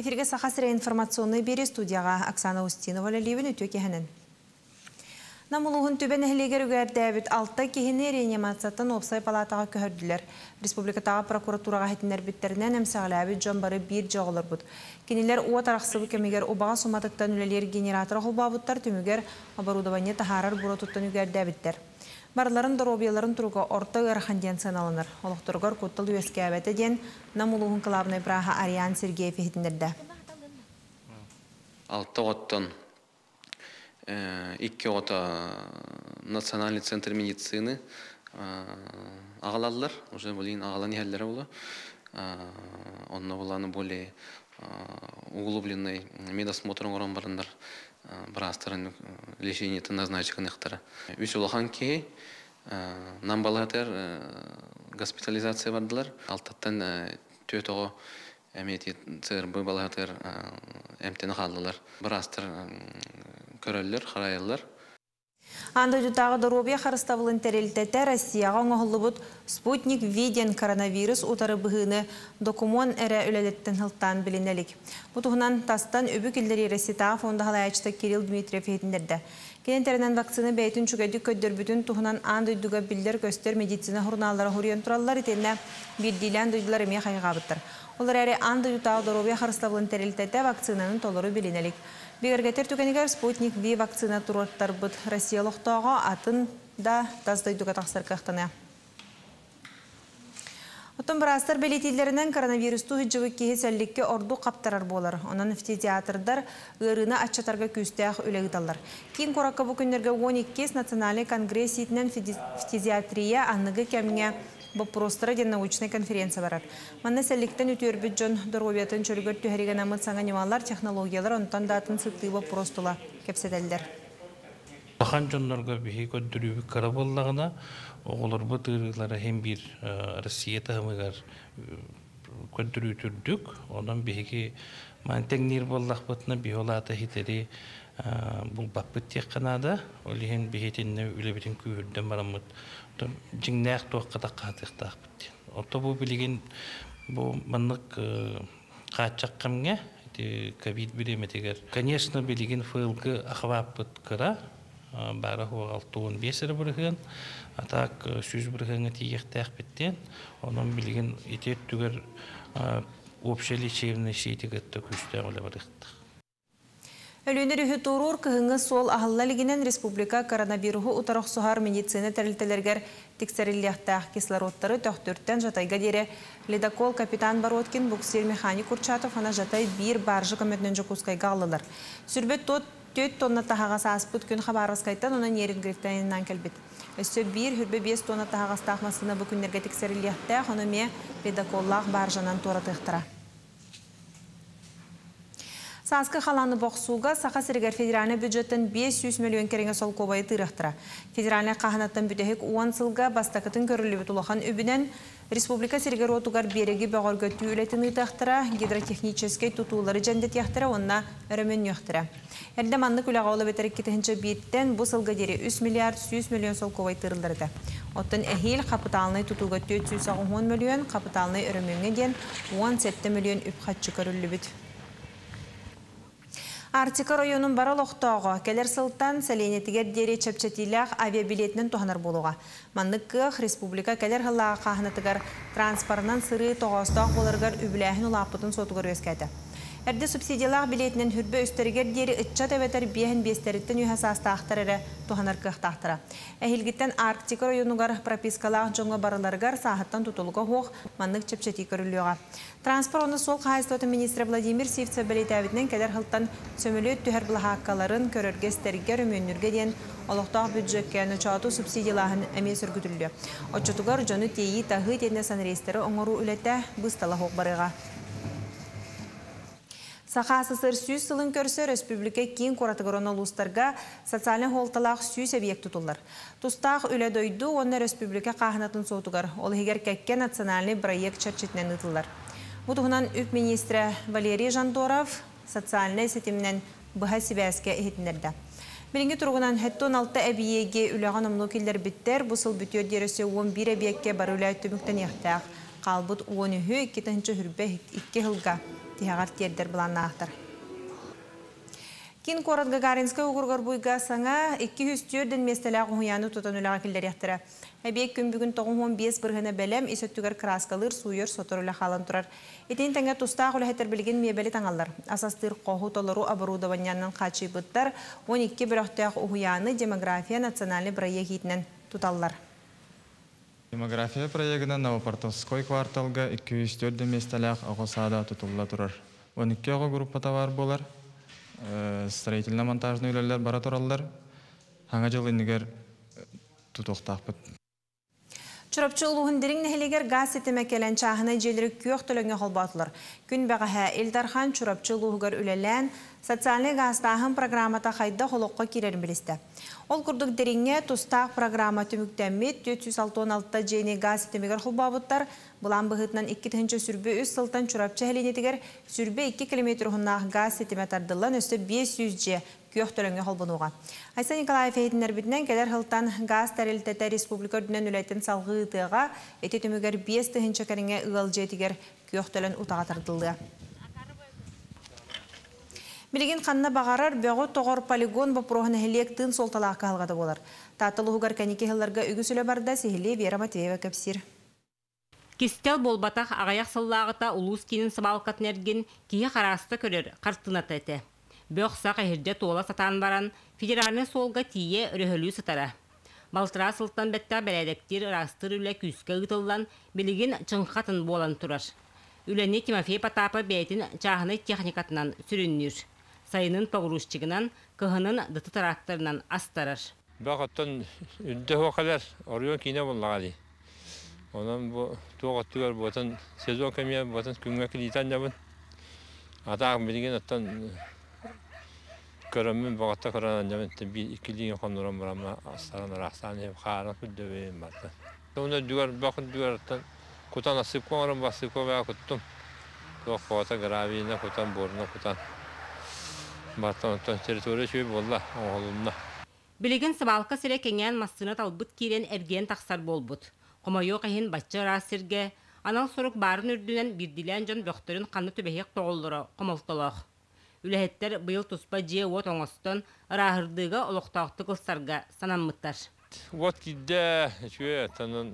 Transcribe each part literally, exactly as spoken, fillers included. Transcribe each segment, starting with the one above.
Эфирге сахасыра информационный бери студияға Оксана Устинова ләлевін өтө кехінін. Намылуғын төбен әхілегер үгәрдәбіт алты кехіне реанимациятын опсай палатаға көхірділер. Республикатаға прокуратураға хетінер біттерінен әмсәғіләбіт жомбары бір жоғылыр бұд. Кенелер уа тарақсыбы кемегер обаға суматыктан үлелер генератор қолбабыттар түмігер оборудование тахарар бұротуттан үгәрдәбіттер. Барларын доробияларын тұруға орта ғарханден сыналыныр. Олықтырғар көттіл өске әбәті ден намылуғын қылабынай Праха Ариан Сергеев ехетіндерді. Алты оттон икки ота национальный центр медицины ағалалылар. Уже болейін ағалан ехәлдері олы. Онна боланы более углубленный медосмотрын орын барындар. Брастырын лечениеті назначен ектары. Үш олахан кей нам балатер госпитализация бардылар. Алтаттан төт оғы әметі цербі балатер әмтені қалдылар. Брастыр көрелер, қарайылар. Анда jutағы доробия қарыставылын тәрелтеті Россияға оңғылы бұд спутник виден коронавирус ұтары бұғыны документ әрі үлелеттен ғылттан білінелік. Бұтығынан тастан өбі келдері Реситаға фонда қалайачты Кирилл Дмитриев етіндерді. Кенентерінен вакцины бәйтін чүгәді көддір бүтін тұғынан аңды үйдіға білдер көстер медицина хұрналары хұриян тұралылар етеліне бірдейлен дүйділер еме қайға бұттыр. Олар әрі аңды jutағы доробия қарыставылын тәрелтеті вакцинанын толыры білінелік. Бегергетер түкенігер спутник V вакцина тұраттар бұд Россия лоқтауға атын да таздайдуға тақсыр қақтаны. Отын бірастар белетелерінен коронавирусту хүджігі кейсәлікке орду қаптарар болар. Онын фтизиатрдар ғырыны атчатарға күстәқ үлегідалар. Кейін қораққа бұл күндерге он екі национальный конгресс етінен фтизиатрия анығы кәміне Бопростыра ден научный конференция барар. Манна сәліктен үтер бүджон дұрғобиятын чөлгөр түхәреген амыт саңа немалар технологиялар онтан датын сықты бопростыла кепседелдер. Ахан жонларға бейі көддірі кара боллағына оғылар бұтырылары hem bir Россия тағымығар көддірі түрдік. Онан бейгі мантеңнер боллақ бұтына бейолаты хитері бұл баппыт тек қанада. Олеген бейетінне үлебетін күйірден барамыд. Жиңнәқ тоққата қатықтақ біттен. Отто бұл білеген бұл мұнық қатшақ қамға ковид білеметегер. Конечно, білеген файлғы ақвап бұт кіра. Бары алты-он бес-ері бұрығын. Атақ сүз бұрығыңы тиектәқ біттен. Оның білеген етет түгер общий лечебный шейтігітті күшті олы бұрықтық. Өлінер үйі тұрур кығыңы сол ағылалігінен республика коронавируху ұтарақ сұхар медицина тәрілтелергер тексерілияқтақ кислородтары төқтүрттен жатайға дере ледокол капитан Бородкин буксир механик Урчатов ана жатай бір баржы көметнен жүкускайға алылар. Сүрбет тот төт тонна тағағас аспыт күн қабарғызқайтан онын ерін грифтайынан кәлбет. Өсі бір хүрбе бес тонна тағағас тақмасына бұл күндерге тексерілияқтақ оны ме ледоколлақ баржанан торатықтыра. Саскы қаланы боқсуға сақа сірігер федеральный бюджеттен бес жүз миллион кереңе сол кобайы тырықтыра. Федеральный қағанаттан бүтәхік он сылға бастақытын көрілі бұтылыған өбінен республика сірігер отуғар береге бағар көтті үлетін ұйтақтыра, гидротехнический тұтулары жәндет яқтыра, онына өрімен яқтыра. Әрді манны күліға олы бетірік кетігінші бейттен бұл сылға дері үш миллиард жүз миллион сол кобай тырылдырды. Оттын әхел қапыталыны тұтуға төрт жүз он миллион, қапыталыны өріменге ден он жеті миллион үп қатшы көрілі бүт. Артика районun барал оқтауға, кәлер сылттан сәленетігер дере чәпчәтиләқ авиабилетінің туғанар болуға. Манныққық республика кәлер ғылаға қағынатығар транспарынан сыры тоғастақ болырғар үбіләхін ұлаппытын сотығыр өскәді. Әрді субсидиялақ билетінен хүрбі өстергер дері үтчат әветер бейін бестеріттен үйхасастақтар әрі туғанар қықтақтыра. Әхілгіттен Арктика районуғар пропискалақ жоңға барыларғар сағыттан тұтылығы хоқ маннық чәпчәті көріліуға. Транспорт сол қайыстығы министрі Владимир Сивцев білет әвітінен кәдер ғылттан сөмілі түхер бұлақаққаларын көріргестергер өмөнірге ден олықтақ бюджеткен ұчату субсидиялағын әмес үргітілі. Отчатуғар жоны тейі тағы тенде санрейстері оңыру үлетті бұстала хоқ барыға. Сақасысыр сүйіз сылын көрсі республика кейін қоратығырын олыстарға социален холталақ сүйіз объект тұтылар. Тұстақ үлі дойду, оны республика қағынатын соғытығар. Ол егер кәкке национальный проект чәрчетінен ұтылар. Бұтығынан үп министрі Валерий Жандоров социальный сетімнен бұға себәске ехетіндерді. Бірінгі тұрғынан хәтті он алты әбиеге үліған омлу келдер біттер, бұсыл бүтер дересі он бір әбиекке бар үлі өттіміктен ектәқ. Қалбыт он үхі, екі тәнші хүрбе екі ғылға тиһагар тердер буланнаахтар. Кин Корот Гагаринска угургар буйга саңа эки жүз төрден местеләг уяны тутан үләгә килдер яхтыра. Әбек күн бүгін тоғын бес биргәне белем исөттүгәр краскалыр суйыр соторыла халан турар. Этен тәңгә туста гөләһәтер билген мебели таңаллар. Асастыр коху толору оборудованияннан качы буттар он икки бирәхтәг уяны демография национальный проектинен туталлар. Демография проектына Новопортовской кварталга эки жүз төрт местеләг агысада тутулла турар. он икки группа товар булар. Строительно-монтажный үйлерлер бара тураллар. Хаңа жыл иннигер тутуктакпыт. Чурапчылуғын дерің нәхелегер газ сетеме келен чағына желері көк төліңе қолбатылыр. Күн бәғіға Элдархан чурапчылуғығыр үлелән социальный газтағын программата қайда қолыққа керерін білісті. Ол күрдік деріңе тұстақ программа түміктәмет төрт жүз алтын алты жейіне газ сетемегер қолбабыттар. Бұлан бұғытынан екі түнші сүрбе үз сылтан чурапчы әленетігер сүрбе екі километр ұғыннағы газ сетеме тардылан өсті бес жүз же көк төліңе қолбынуға. Айса Николаев әйдінер бітінен келер ғылтан газ тәрелтеті республика үрдінен үләйтін салғы ұтыға әте түмігер бес түнші кәріңе ұғал жетігер көк төлін ұтаға тардылды. Білген қанына бағарар бөғі тоғыр полигон бұпырғын әхілек тын солталаққа алғады болар. Татылы ұғар кәнеке ғыларға үгісілі барда сехілі Вера Матвеева көпсір. Кистел болбатақ ағаяқ сыллағыта улус кейін сыбалқатын әрген кейі қарасты көрер қартынат әті. Бөқсақ әхірде тола сатан баран федеральный солға тие өріхілі сытара. Балтыра сылттан бәтті бәләдектер растыр үлі күскі ұтылдан білген чыңқатын болан тұрар. Үләне Тимофей Потапы бәйтін чағыны техникатынан сүріннір. Сайының тоғырушчығынан кығының дыты тракторынан астарар. Бақыттан үнді өқалар орыйон кейіне болағады. Ondan bu tuğattığır boğatan sezon kemiğe boğatan küngüme kiliten yapın. Atağım bilgin attan körümün boğatta kıranan yapın. Bir ikiliğin konuram var ama aslanlar aslanı xarın küldöveyim vardı. Onda düğer bakın düğer attan kutan asıp koğarım basıp koğaya kuttum. Tuğ boğata graviyine kutan boruna kutan. Battan attan teritoriya şöyle bolla oğlumda. Bilgin sıbalka sire kengen masını talbıt kiren ergen taksar bolbut. Qomayo qahin batcha rasirge anal soruk barın ürdünen birdilen jon böktörün qanı tübehek toğulları qomoltoloq. Ülehetler bıyıl tuspa je wot oңостон rahırdıga oloqtaqtı qılsarga sananmıttar. Wot gidde şöyle tanın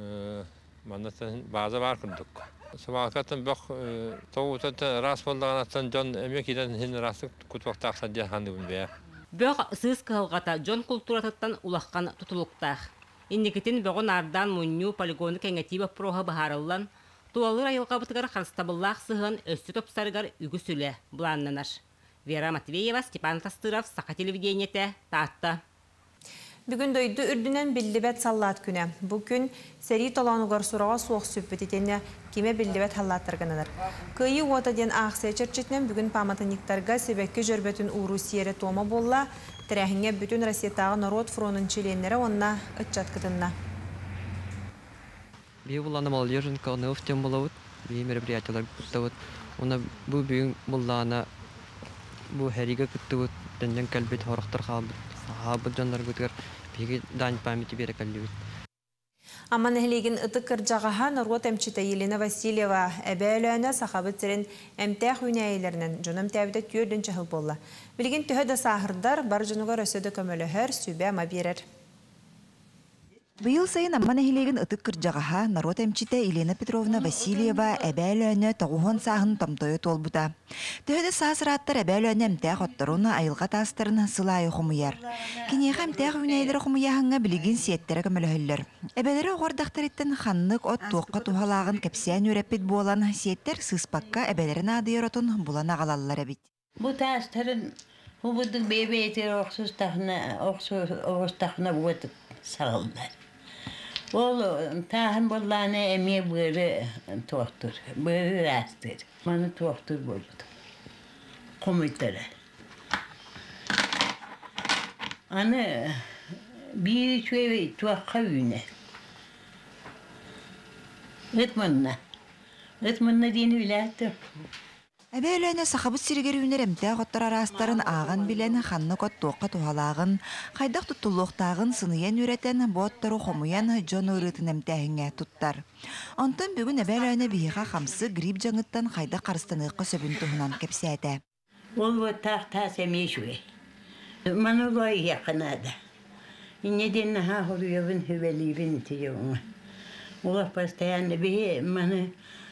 manatan baza var kırdık. Sabahkatan bak toğutan ras boldağanatan jon emek iden hin rasık kutbaqtaq sadya handım be. Böq sız qılğata jon kulturattan ulaqқан tutuluqtaq. Инникетин бөгөн ардан мунню полигоны кеңетиба проха бахарыллан, туалыр айылға бұтығар қарыстабыллақ сығын өсті топсарығар үгісілі бұланнанар. Вера Матвеева, Степан Тастыров, Сақа телевидениеті, Таатта. Бүгін дөйді үрдінен білдібет саллат күні. Бұл күн сәрі толануғар сұраға соқ сөппететені кеме білдібет халлаттырғанылар. Күйі отаден ақсай черчетінен бүгін паматыниктарға себекке жүрбетін уру сиері тома болла, тірәхіңе бүтін Россиятағы народ фронын челенлері онына үтчат кытынна. Бей бұланы молодежін қағыны өфтен болауыд, бей мероприятиялар күттауыд. Оны бұл бүйін бұлланы бұл хәриге күттауыд, дәнден кәлбет хорықтар қабыд жандар күттігер, бейге дайын памяти бері кәлбет. Аман әхлеген ұты кіржағаға народ әмчіті Елена Васильева әбәліәні сақабыт сірін әмтәқ үйнәйелерінен жоным тәуді түрдің чахыл болла. Білген түхеді сағырдар бар жынуға рөсөді көміліғір сүбе ама берер. Быйыл сайын амман әхилеген ытык кыржағаға народ әмчите Елена Петровна Васильева әбәлі тоғуған сағын тамтойы толбыта. Төһеді сасыраттар әбәлі әмтәқ оттаруны айылға тастарын сылайы құмыяр. Кенеға әмтәқ үйнәйлері құмыяғыңа білген сиеттері көміліғілер. Әбәлері оғардақтареттен ханнық от туаққа тухалағын кәпсиян өрәппет болан сиеттер сыспаққа әбәлерін адыйыр отын бұлан ағалалар әбет. Бұл тастарын ұбыдық бейбейтер оғыстақына бұғытып сағылдар. Ол тағын болғаны әме бұры тоқтыр, бұры растыр. Маны тоқтыр болды. Құмыйтары. Аны bir çöve tuakka üne. Etmanna. Etmanna diyeni bilattı. Әбәләне сахабыт сиргерүүнер эмтә готтар арастарын ааган билен ханны кот тоққа тухалагын, хайдак туттулуктагын сыныян үрәтен боттару хомуян жон үрәтен эмтәһиңә туттар. Антын бүгүн әбәләне биһига хамсы грипп жаңыттан хайда карстаныкка сөбүн туһунан кепсәтә. Ол вот так та семейшве. Манолой якынада. Инеден ха хорюбын хөвелибин тиюң. Олар постоянно бе маны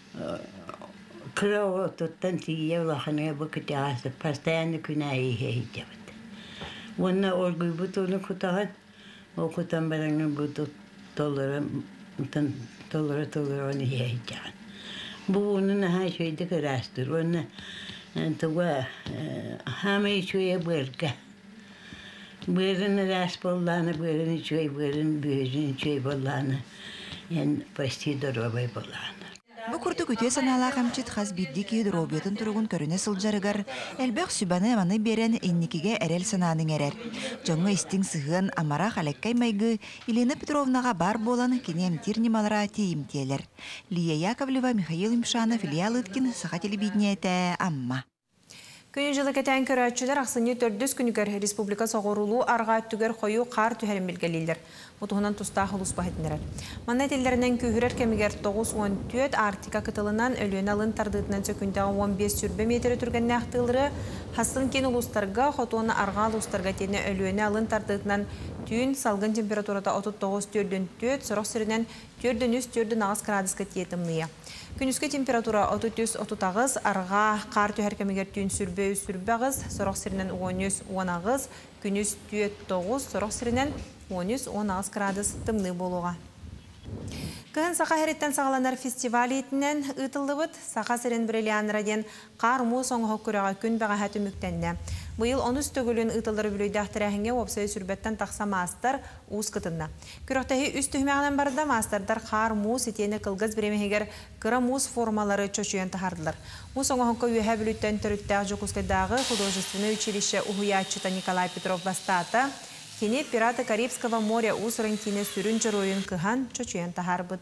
Крово туттан тие лаханы букытясы постоянно күнәй хейтебет. Онна оргуй бутуны кутаган, о кутан бараңны буту толыры, тан толыры толыры оны хейтеган. Бу onun ha şeyde karastır. Onu tuva hamı şöyle bırka. Bırın raspollana, bırın şöyle bırın bırın şöyle bollana. Yani pasti dorobay bollana. Бу курту көтө санала камчыт хас бидди ки дробиятын тургун көрүнө сылжарыгар элбек сүбаны маны берен инникиге эрел сананың эрер. Жоңго истиң сыгын амара халеккай майгы Елена Петровнага бар болан кинем тирнималара тиимтелер. Лия Яковлева, Михаил Имшанов, Илья Лыткин, Саха телевидениете Амма. Күн жылы кетен көрәтшілер ақсыны төрдіс күнігер республика соғырулу арға түгер қойу қар түхерін білгелейлер. Мұтығынан тұстағы ұлыс бағытынырар. Манна телдерінен күйірер кемігер тоғыз он төрт Арктика кытылынан өліен алын тардығытынан сөкіндегі он бес сүрбе метрі түргенне ақтылыры хасын кен ұлыстарға, қотуаны арға ұлыстарға тені өліен алын тардығытынан түйін салғын температурада отыз тоғыз төрден төрт, сұрық сірінен төрден үз төрден ағыз градусқа тиетімлия. Күнүскө температура отыз үч отыз тогуз, арға қар түхер кемігер түйін сүрбе үз сүрбе ағыз, сұрық сірінен он үч он ағыз, күнүс түйет тоғыз, сұрық сірінен он үч он ағыз градус тымны болуға. Кыһын сақа хереттен сағаланар фестиваль етінен ұтылды бұд, сақа сірен біреліан раден қар му соңғы күріға күн бәға әті мүктенне. Бұйыл он үч төгілін ұтылдары бүлейді ақтырағынге опсайы сүрбеттен тақса мастар ұз қытынна. Күріқтәхи үз түхмәғынан барда мастардар қар му сетені қылғыз біремегер кыра муз формалары чөчуен тахардылар. Му соңғы үйе бүліттен түріттәғ Жокускайдағы художественное училище Угуячыта Николай Петров Бастата Кене пираты Карибского моря усырын кине сүрін жыруын кыхан чөчуен тахарбыд.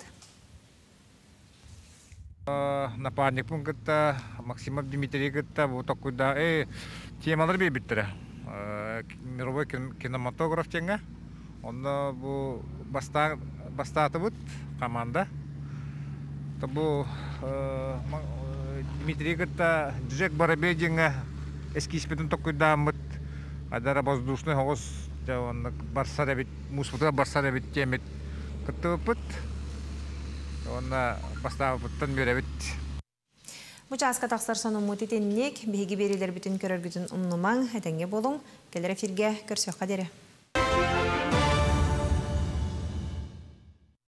Напарник пункта Максимов Дмитрий гытта бу такуйда э темалар бейбиттер. Мировой кинематограф теңе. Онда бу баста бастаты бут команда. Табу Дмитрий гытта Джек Барабединга эскиспетен такуйда мыт. Адара воздушный хогос он барсарабит муспута барсарабит темет кытыпыт. Он поставил танмирабит. Мучаска тақсар соны мутитеннек, беги берилер бүтін көрөр бүтін умнумаң, әтенге болуң, келер эфирге көрсөк қадері.